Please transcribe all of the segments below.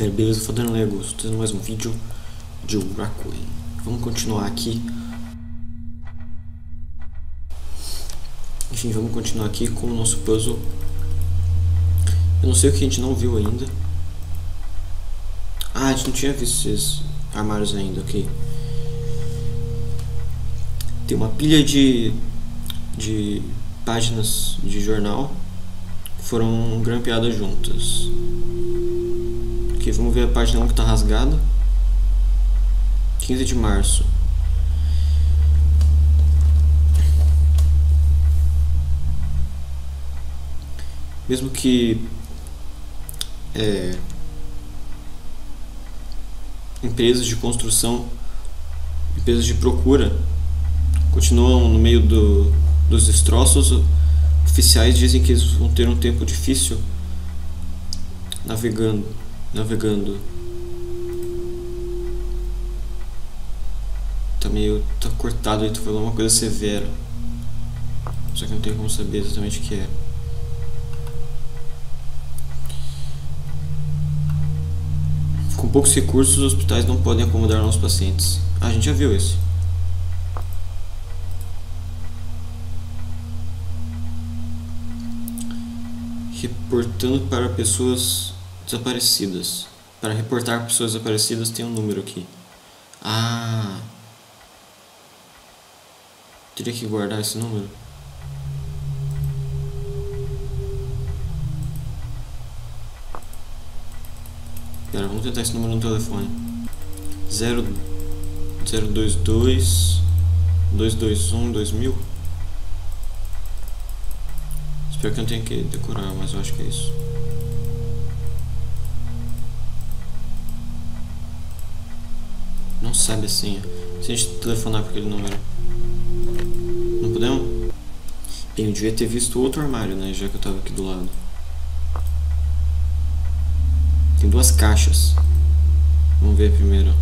Beleza, fazendo Lego, estou tendo mais um vídeo de Rakuen. Vamos continuar aqui. Enfim, vamos continuar aqui com o nosso puzzle. Eu não sei o que a gente não viu ainda. Ah, a gente não tinha visto esses armários ainda, ok. Tem uma pilha de páginas de jornal que foram grampeadas juntas. Ok, vamos ver a página 1 que está rasgada. 15 de março. Mesmo que empresas de construção, empresas de procura continuam no meio dos destroços, oficiais dizem que eles vão ter um tempo difícil navegando. Tá cortado aí, tu falou uma coisa severa, só que não tem como saber exatamente o que é. Com poucos recursos, os hospitais não podem acomodar novos pacientes. Ah, a gente já viu esse. Reportando para pessoas desaparecidas. Para reportar pessoas desaparecidas tem um número aqui. Ah, teria que guardar esse número. Pera, vamos tentar esse número no telefone. 022 221 2000. Espero que eu não tenha que decorar, mas eu acho que é isso. Não sabe a senha. Se a gente telefonar para aquele número. Não podemos? Bem, eu devia ter visto outro armário, né? Já que eu estava aqui do lado. Tem duas caixas. Vamos ver primeiro.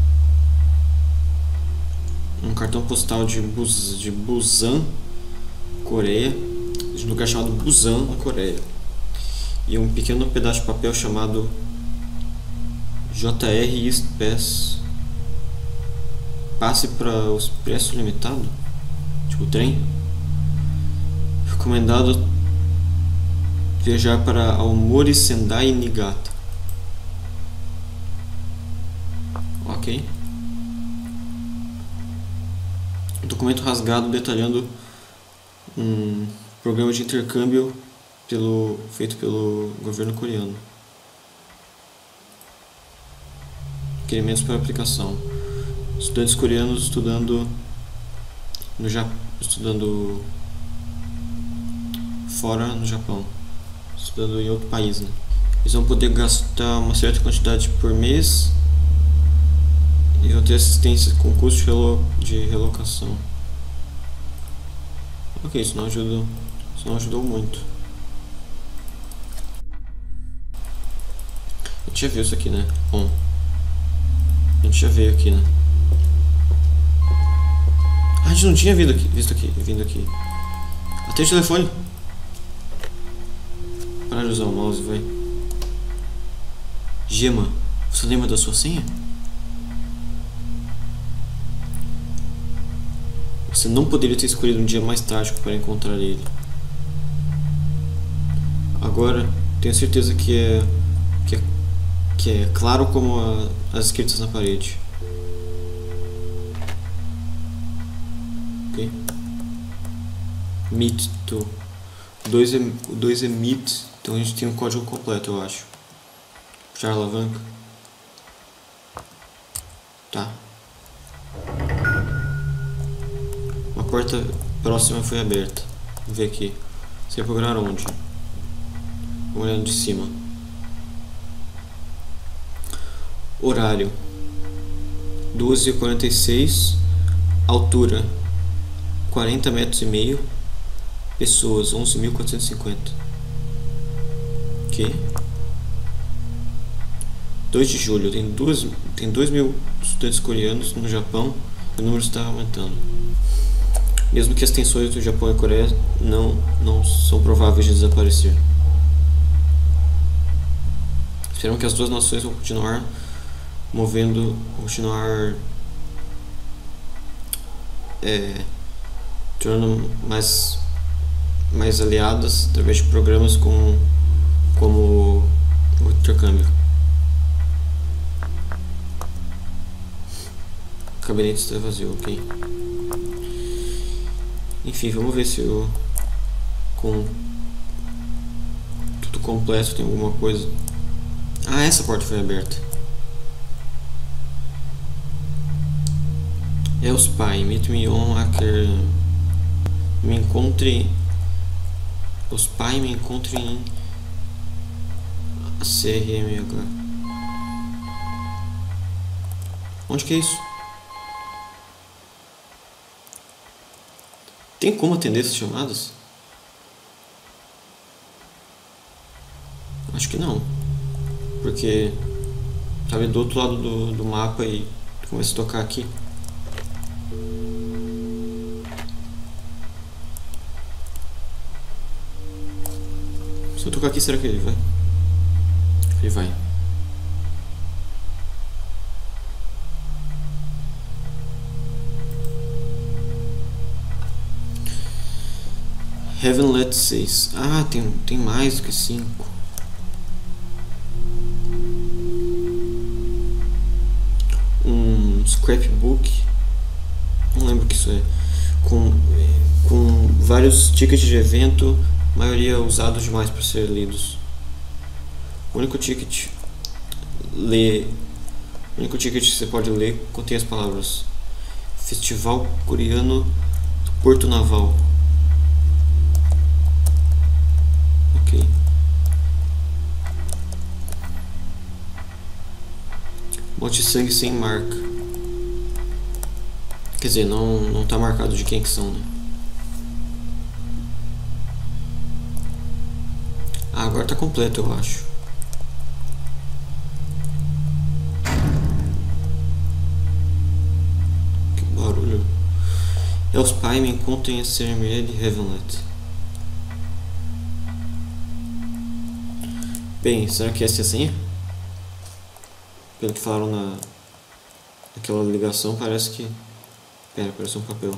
Um cartão postal de Busan, Coreia. De um lugar chamado Busan, na Coreia. E um pequeno pedaço de papel chamado JR East Pass. Passe para o Expresso Limitado. Tipo trem. Recomendado viajar para Aomori, Sendai e Niigata. Ok. Documento rasgado detalhando um programa de intercâmbio feito pelo governo coreano. Requerimentos para aplicação. Estudantes coreanos estudando fora no Japão. Estudando em outro país, né? Eles vão poder gastar uma certa quantidade por mês e vão ter assistência com custo de relocação. Ok, isso não ajudou muito. A gente já viu isso aqui, né? Bom, a gente já veio aqui, né? Ah, a gente não tinha vindo aqui. Até o telefone. Para de usar o mouse, vai. Gema, você lembra da sua senha? Você não poderia ter escolhido um dia mais trágico para encontrar ele. Agora, tenho certeza que é claro como as escritas na parede. Ok? Meet to. O 2 é meet, então a gente tem um código completo, eu acho. Puxar a alavanca. Tá. A porta próxima foi aberta. Vamos ver aqui. Você ia procurar onde? Vamos olhando de cima. Horário 12h46. Altura 40,5 metros. Pessoas 11.450. Ok. 2 de julho. Tem 2.000 estudantes coreanos no Japão. E o número está aumentando. Mesmo que as tensões do Japão e Coreia não são prováveis de desaparecer. Esperamos que as duas nações vão continuar movendo, continuar tornando mais aliadas através de programas como o intercâmbio. O gabinete está vazio, ok. Enfim, vamos ver se eu com tudo completo tem alguma coisa. Ah, essa porta foi aberta. Elspy, meet me on Hacker. Me encontre. Elspy, me encontre em CRMH. Onde que é isso? Tem como atender essas chamadas? Acho que não. Porque sabe do outro lado do mapa e começa a tocar aqui. Se eu tocar aqui, será que ele vai? Ele vai. Heavenlet 6. Ah, tem mais do que 5. Um scrapbook. Não lembro o que isso é. Com vários tickets de evento, maioria usados demais para ser lidos. O único ticket que você pode ler contém as palavras Festival Coreano do Porto Naval. Ok. Bote sangue sem marca. Quer dizer, não tá marcado de quem que são, né? Ah, agora tá completo, eu acho. Que barulho. Elspy, me encontrem a CML Heavenlet. Bem, será que essa é a senha? Pelo que falaram naquela ligação, parece que... Pera, parece um papel.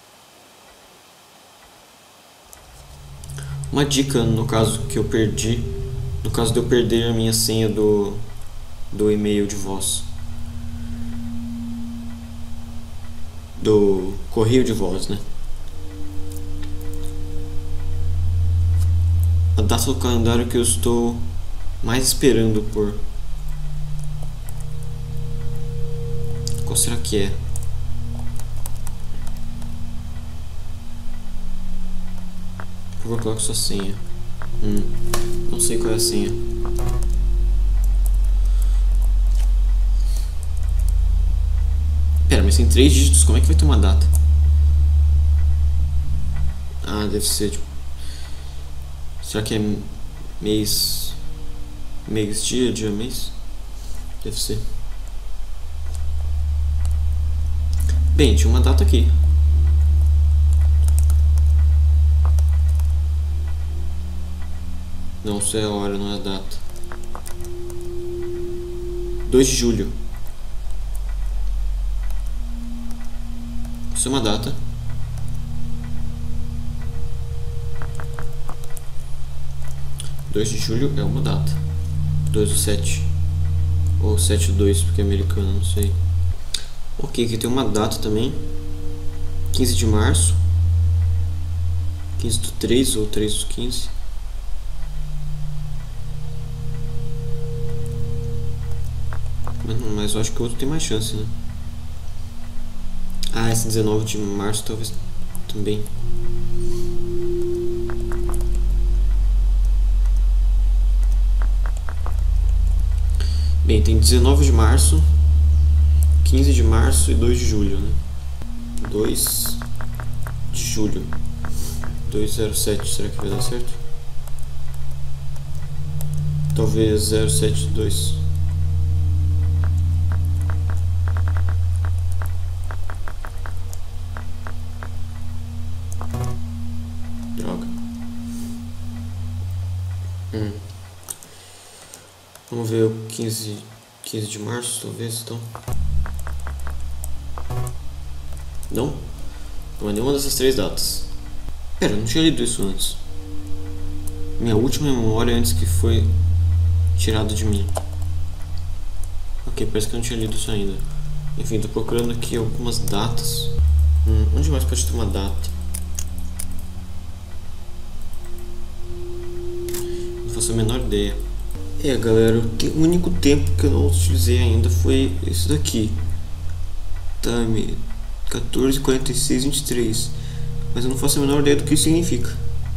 Uma dica no caso que eu perdi, no caso de eu perder a minha senha do e-mail de voz, do correio de voz, né? A data do calendário que eu estou mais esperando por. Qual será que é? Por favor, coloque sua senha. Não sei qual é a senha. Pera, mas tem 3 dígitos, como é que vai ter uma data? Ah, deve ser tipo... Será que é mês... Mês, dia, mês? Deve ser. Bem, tinha uma data aqui. Não, isso é a hora, não é a data. 2 de julho. Isso é uma data. De julho é uma data. 2 do 7. Ou 7 do 2, porque é americano, não sei. Ok, aqui tem uma data também. 15 de março. 15 do 3 ou 3 do 15. Mas eu acho que o outro tem mais chance, né? Ah, esse 19 de março talvez também. Bem, tem 19 de março, 15 de março e 2 de julho, né? 2 de julho. 207, será que vai dar certo? Talvez 072. Vamos Vamos ver o 15 de março, talvez, então. Não? Não é nenhuma dessas 3 datas. Pera, eu não tinha lido isso antes. Minha última memória antes que foi tirado de mim. Ok, parece que eu não tinha lido isso ainda. Enfim, tô procurando aqui algumas datas. Onde mais pode ter uma data? Não faço a menor ideia. Galera, o único tempo que eu não utilizei ainda foi esse daqui. Time 14:46:23. Mas eu não faço a menor ideia do que isso significa.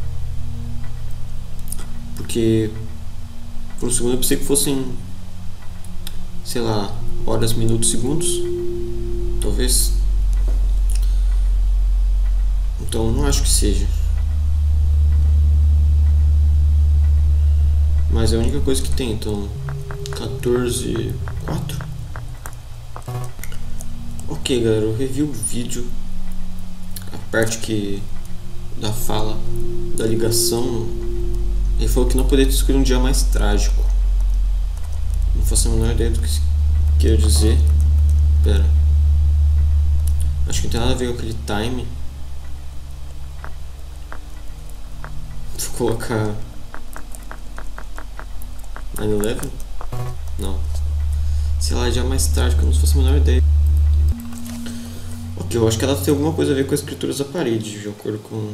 Porque por um segundo eu pensei que fossem, sei lá, horas, minutos, segundos. Talvez. Então eu não acho que seja. Mas é a única coisa que tem, então 14:04. Ok, galera, eu revi o vídeo, a parte que da fala da ligação. Ele falou que não poderia escolher um dia mais trágico. Não faço a menor ideia do que isso quer dizer. Pera, acho que não tem nada a ver com aquele time. Vou colocar 9/11? Não. Sei lá, já mais tarde, que eu não faço a menor ideia. Ok, eu acho que ela tem alguma coisa a ver com as escrituras da parede, de acordo com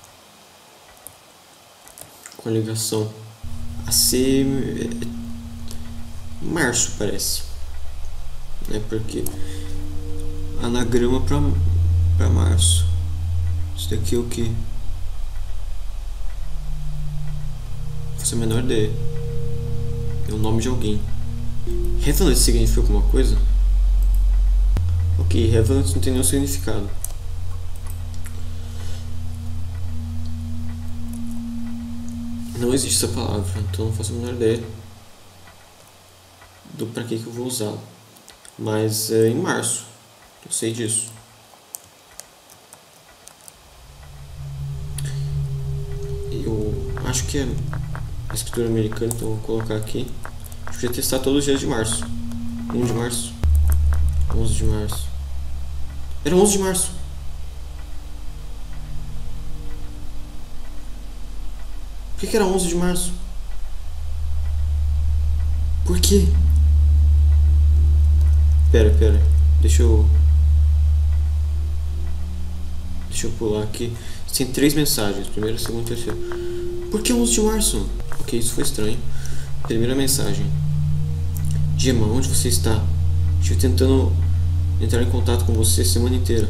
a ligação. A ser março, parece. Porque anagrama pra março. Isso daqui é o que? Não faço a menor ideia. É o nome de alguém. Revelant significa alguma coisa? Ok, Revelant não tem nenhum significado. Não existe essa palavra, então não faço a menor ideia do pra que eu vou usá-la. Mas é em março, eu sei disso. Eu acho que é a escritura americana, então vou colocar aqui. A gente podia testar todos os dias de março. 1 de março, 11 de março. Era 11 de março. Por que era 11 de março? Por quê? Pera. Deixa eu pular aqui. Tem 3 mensagens. Primeira, segunda e terceira. Por que 11 de março? Ok, isso foi estranho. Primeira mensagem. Gemma, onde você está? Estive tentando entrar em contato com você a semana inteira.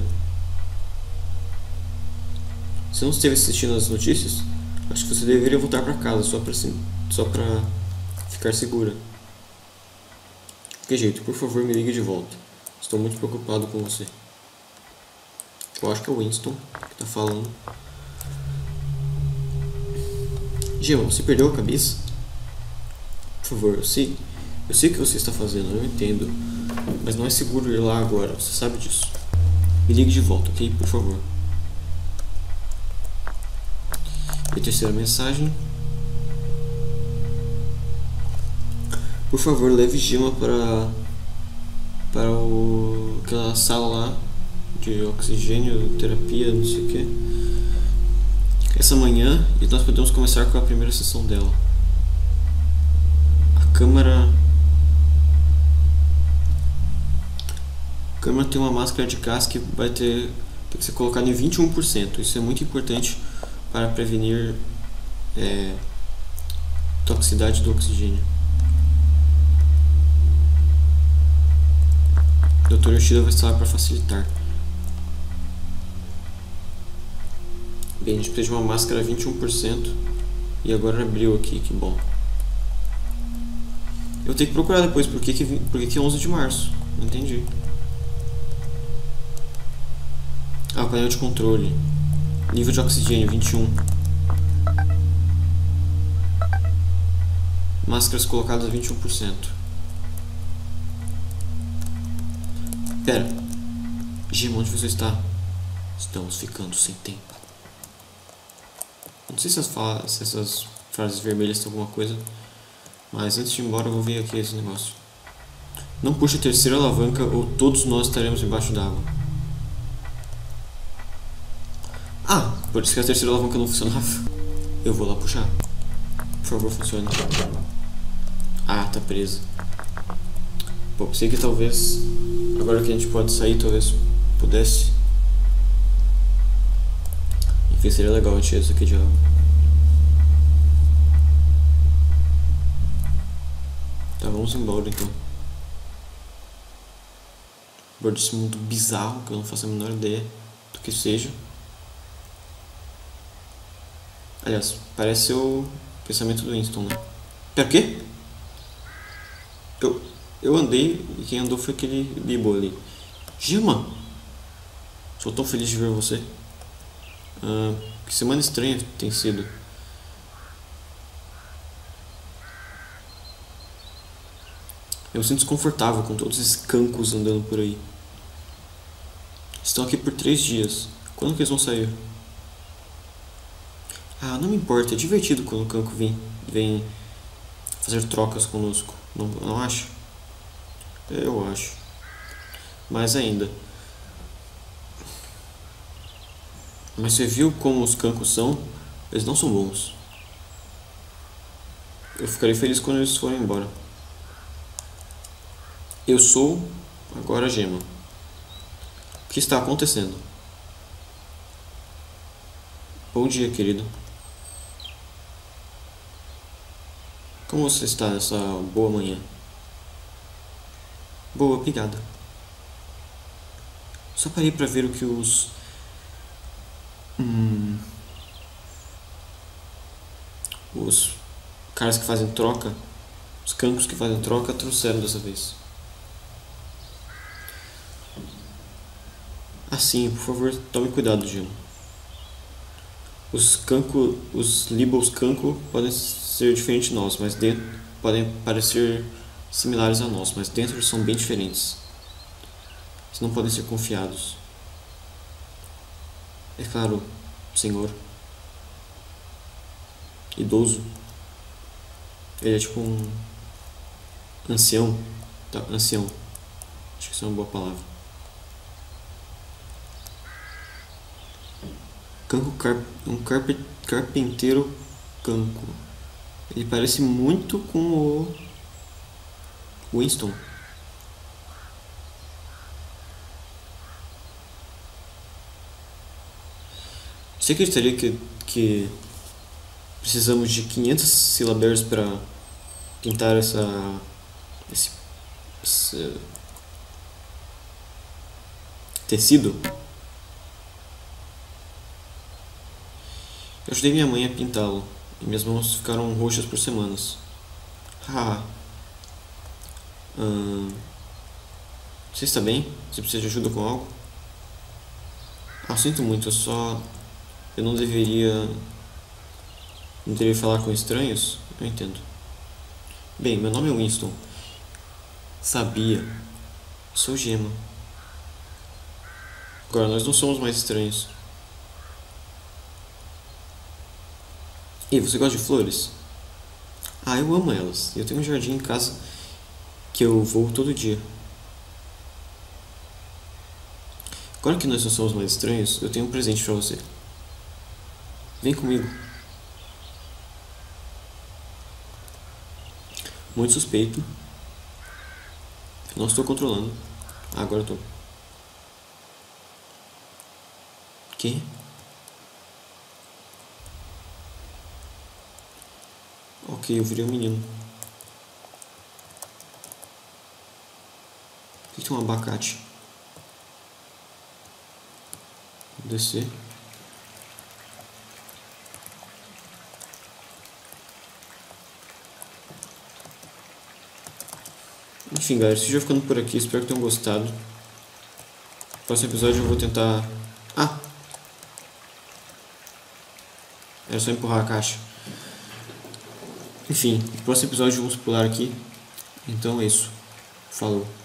Você não esteve assistindo as notícias? Acho que você deveria voltar para casa só pra ficar segura. Que jeito, por favor me ligue de volta. Estou muito preocupado com você. Eu acho que é o Winston que tá falando. Gemma, você perdeu a cabeça? Por favor, eu sei o que você está fazendo, eu entendo. Mas não é seguro ir lá agora, você sabe disso. Me ligue de volta, ok? Por favor. E a terceira mensagem. Por favor, leve Gemma para aquela sala lá de oxigênio, terapia, não sei o que. Essa manhã, e nós podemos começar com a primeira sessão dela. A câmera tem uma máscara de gás que vai ter que ser colocada em 21%. Isso é muito importante para prevenir toxicidade do oxigênio. O Dr. Yoshida vai estar lá para facilitar. Bem, a gente precisa de uma máscara 21%. E agora abriu aqui, que bom. Eu tenho que procurar depois por que é 11 de março. Não entendi. Ah, painel de controle. Nível de oxigênio 21. Máscaras colocadas 21%. Pera. Gemma, onde você está? Estamos ficando sem tempo. Não sei se essas frases vermelhas têm alguma coisa. Mas antes de ir embora eu vou ver aqui esse negócio. Não puxe a terceira alavanca ou todos nós estaremos embaixo d'água. Ah, por isso que a terceira alavanca não funcionava. Eu vou lá puxar. Por favor, funcione. Ah, tá presa. Pô, pensei que talvez, agora que a gente pode sair, talvez pudesse. Enfim, seria legal encher isso aqui de água. Tá, vamos embora então. Embora desse mundo bizarro, que eu não faço a menor ideia do que seja. Aliás, parece o pensamento do Winston, né? Pera, o quê? Eu andei e quem andou foi aquele Bibo ali. Gema! Sou tão feliz de ver você. Que semana estranha tem sido. Eu me sinto desconfortável com todos esses cancos andando por aí. Estão aqui por 3 dias. Quando que eles vão sair? Ah, não me importa. É divertido quando o canco vem fazer trocas conosco. Não acha? Eu acho. Mais ainda. Mas você viu como os cancos são? Eles não são bons. Eu ficarei feliz quando eles forem embora. Eu sou agora a Gema. O que está acontecendo? Bom dia, querido. Como você está nessa boa manhã? Boa, obrigada. Só parei para ver o que os caras que fazem troca, os cancos que fazem troca trouxeram dessa vez. Assim, por favor, tome cuidado, Gema. Os Libos canco podem ser diferentes de nós, mas dentro podem parecer similares a nós, mas dentro eles são bem diferentes. Eles não podem ser confiados. É claro, senhor. Idoso. Ele é tipo um ancião. Tá, ancião. Acho que isso é uma boa palavra. Carpinteiro canco. Ele parece muito com o Winston. Você acreditaria que precisamos de 500 silabers para pintar esse tecido? Eu ajudei minha mãe a pintá-lo e minhas mãos ficaram roxas por semanas. Haha. Você está bem? Você precisa de ajuda com algo? Ah, sinto muito, eu não deveria falar com estranhos? Eu entendo. Bem, meu nome é Winston. Sabia. Sou Gema. Agora, nós não somos mais estranhos. E você gosta de flores? Ah, eu amo elas. Eu tenho um jardim em casa que eu vou todo dia. Agora que nós não somos mais estranhos, eu tenho um presente pra você. Vem comigo. Muito suspeito. Não estou controlando. Ah, agora eu tô. Que? Ok, eu virei um menino. Por que tem um abacate? Vou descer. Enfim, galera, esse vídeo vai ficando por aqui. Espero que tenham gostado. No próximo episódio eu vou tentar... Ah! Era só empurrar a caixa. Enfim, no próximo episódio vamos pular aqui. Então é isso. Falou.